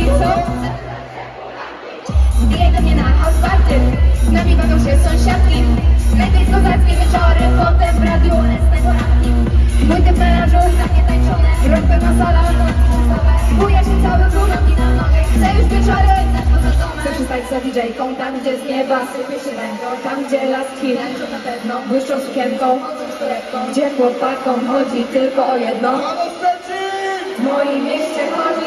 Polaki, co? Wbijaj do mnie na house party, z nami bawią się sąsiadki. Najpierw kozackie wieczory, potem w radiu ST poranki. Mój typ melanżu, na mnie tańczone, rok pełna sala, buja się cały brud, nogi na nogę. Chcę już wieczorem, chcę przystać za DJ-ką, tam gdzie z nieba sypie się ręką, tam gdzie laski ręczą na pewno, błyszczą sukienką, gdzie chłopakom chodzi tylko o jedno. W moim mieście chodzi